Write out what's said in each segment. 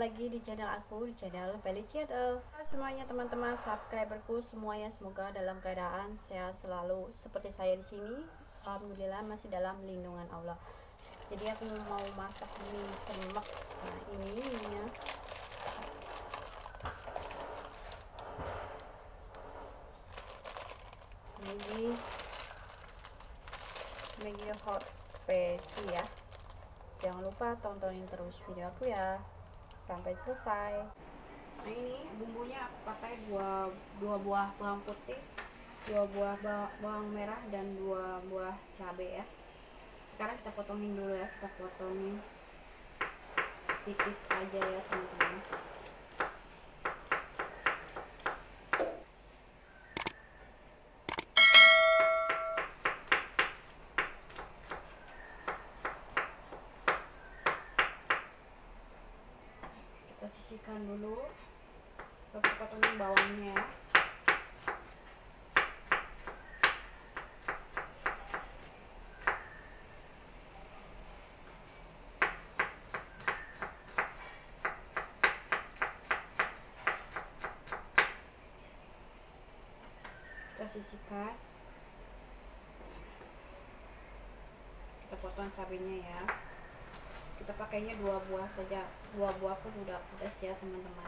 lagi di channel aku, di channel Peli Channel. Semuanya teman-teman subscriberku semuanya, semoga dalam keadaan sehat selalu seperti saya di sini. Alhamdulillah masih dalam lindungan Allah. Jadi aku mau masak mie cemek. Nah, ini minyak. Ini Maggi Hot Spicy ya. Jangan lupa tontonin terus video aku ya sampai selesai. Nah, ini bumbunya aku pakai dua buah bawang putih, dua buah bawang merah, dan dua buah cabai ya. Sekarang kita potongin dulu ya, kita potongin tipis aja ya teman-teman. Kita sisihkan dulu, kita potongin bawangnya ya. Kita sisihkan, kita potong cabenya ya. Kita pakainya dua buah saja, dua buah pun udah pedas ya teman-teman.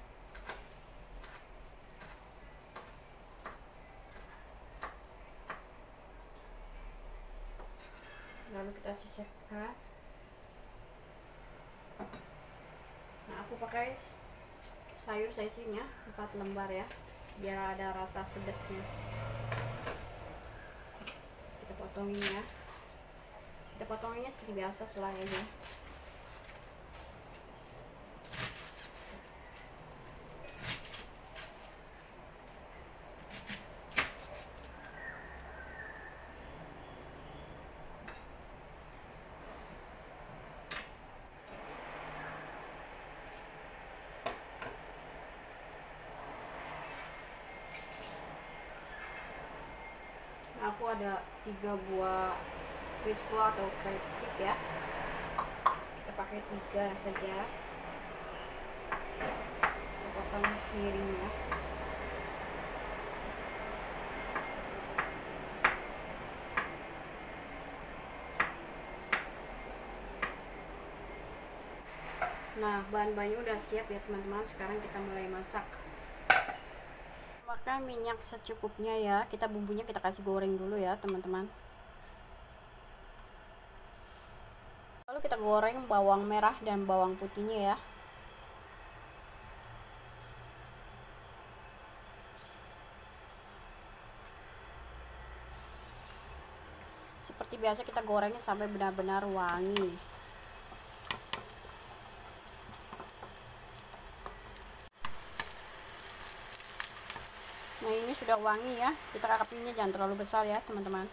Lalu kita sisihkan. Nah, aku pakai sayur sisinya 4 lembar ya, biar ada rasa sedapnya. Kita potongin ya, kita potonginnya seperti biasa selai aja. Aku ada 3 buah fishball atau crab stick ya, kita pakai 3 saja. Kita potong miring ya. Nah, bahan-bahannya udah siap ya teman-teman. Sekarang kita mulai masak. Makan minyak secukupnya ya. Kita bumbunya kita kasih goreng dulu ya teman-teman. Lalu kita goreng bawang merah dan bawang putihnya ya. Seperti biasa kita gorengnya sampai benar-benar wangi. Nah, ini sudah wangi ya. Kita apinya jangan terlalu besar ya teman-teman.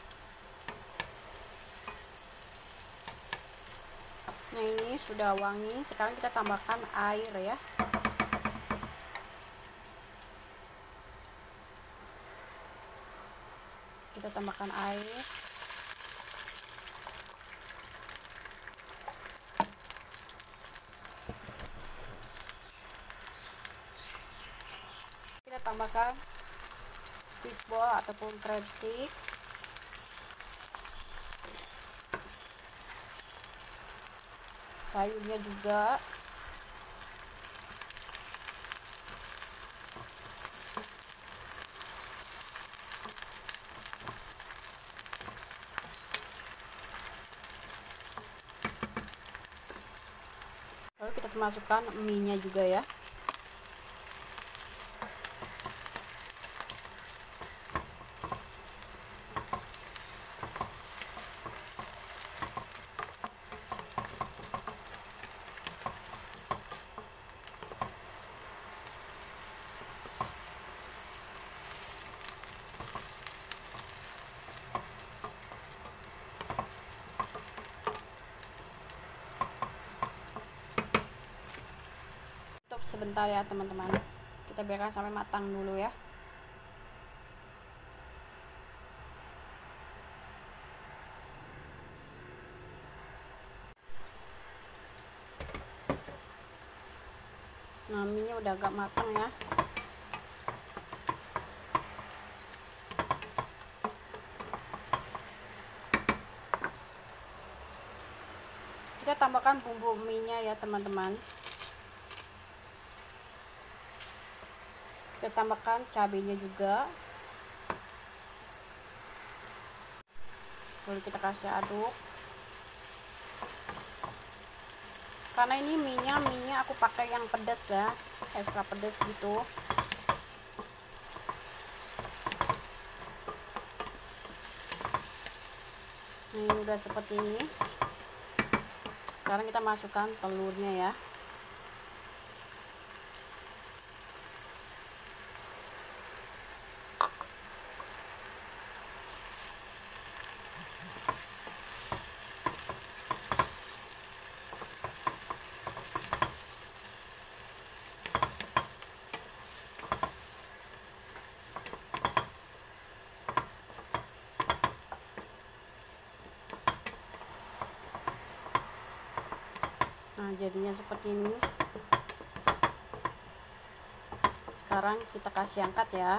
Nah, ini sudah wangi. Sekarang kita tambahkan air ya. Kita tambahkan air. Kita tambahkan fishball ataupun crab stick. Sayurnya juga. Lalu kita masukkan mie-nya juga ya. Sebentar ya teman-teman, kita biarkan sampai matang dulu ya. Nah, mie-nya udah agak matang ya. Kita tambahkan bumbu mie-nya ya teman-teman. Kita tambahkan cabenya juga. Lalu kita kasih aduk. Karena ini mie-nya aku pakai yang pedas ya, ekstra pedas gitu. Nah, ini udah seperti ini. Sekarang kita masukkan telurnya ya. Nah, jadinya seperti ini. Sekarang kita kasih angkat ya.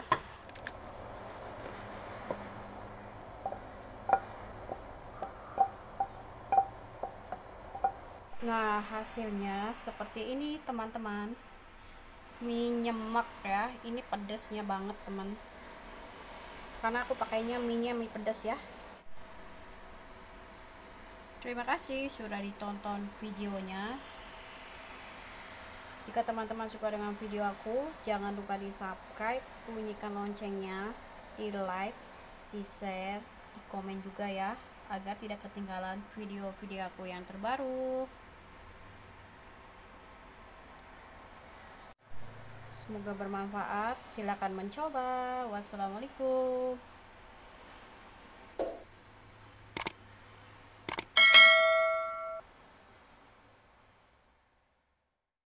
Nah, hasilnya seperti ini teman-teman. Mie nyemek ya. Ini pedasnya banget teman. Karena aku pakainya mie pedas ya. Terima kasih sudah ditonton videonya. Jika teman-teman suka dengan video aku, jangan lupa di subscribe, bunyikan loncengnya, di like, di share, di komen juga ya, agar tidak ketinggalan video-video aku yang terbaru. Semoga bermanfaat. Silakan mencoba. Wassalamualaikum.